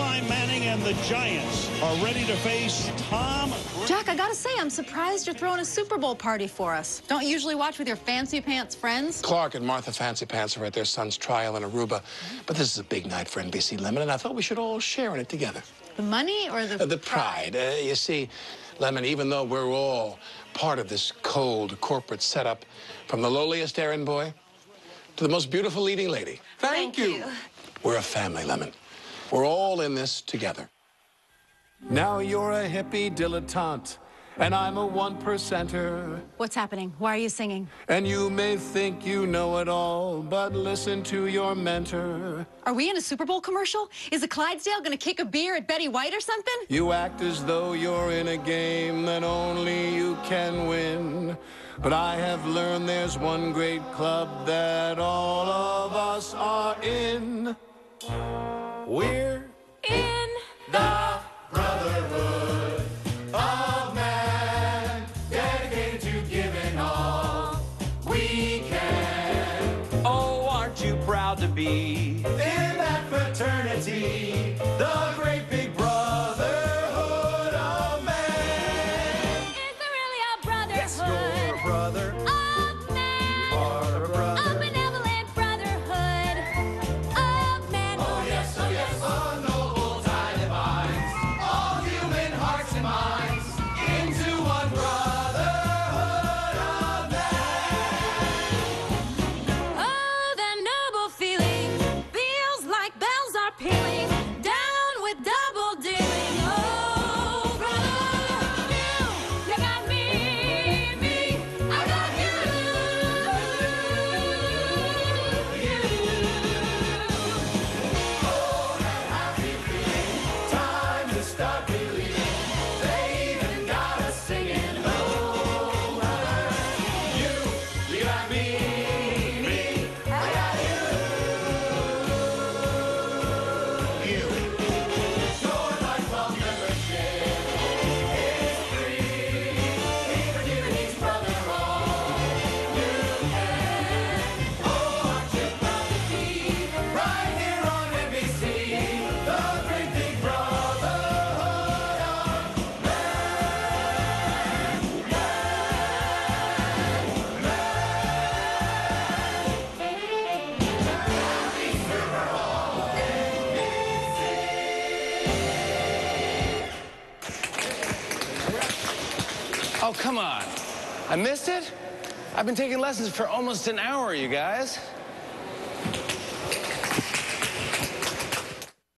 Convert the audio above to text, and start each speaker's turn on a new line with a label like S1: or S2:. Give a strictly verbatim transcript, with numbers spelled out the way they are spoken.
S1: Eli Manning and the Giants are ready to face Tom.
S2: Jack, I gotta say, I'm surprised you're throwing a Super Bowl party for us. Don't you usually watch with your fancy pants friends?
S3: Clark and Martha Fancy Pants are at their son's trial in Aruba. But this is a big night for N B C Lemon, and I thought we should all share in it together.
S2: The money or the...
S3: Uh, the pride. Uh, you see, Lemon, even though we're all part of this cold corporate setup, from the lowliest errand boy to the most beautiful leading lady.
S2: Thank, Thank you. you.
S3: We're a family, Lemon. We're all in this together.
S4: Now you're a hippie dilettante, and I'm a one-percenter.
S2: What's happening? Why are you singing?
S4: And you may think you know it all, but listen to your mentor.
S2: Are we in a Super Bowl commercial? Is a Clydesdale gonna kick a beer at Betty White or something?
S4: You act as though you're in a game that only you can win. But I have learned there's one great club that all of us are in. We're
S5: in
S4: the Brotherhood of Man, dedicated to giving all we can.
S5: Oh, aren't you proud to be
S4: in that fraternity, the great big Brotherhood of Man?
S5: Is there really a brotherhood?
S4: Yes, you're a brother.
S5: Of man.
S4: You are a brother.
S5: A benevolent brotherhood of man.
S4: Oh yes, oh yes, a noble tie that binds all human hearts and minds into one brotherhood of man.
S5: Oh, that noble feeling feels like bells are pealing down with double dealing. Oh, brother, you, you got me, me, I got you, you.
S4: Oh, that happy feeling, time to start believing. They even got us singing. Oh, brother, you, you got me, me, I got you, you. Your lifelong membership is free. Even giving each brother all you can. Oh, aren't you proud to be right here on N B C, the great big Brotherhood of Man, man, man. Happy Super Bowl, N B C.
S6: Oh, come on. I missed it? I've been taking lessons for almost an hour, you guys.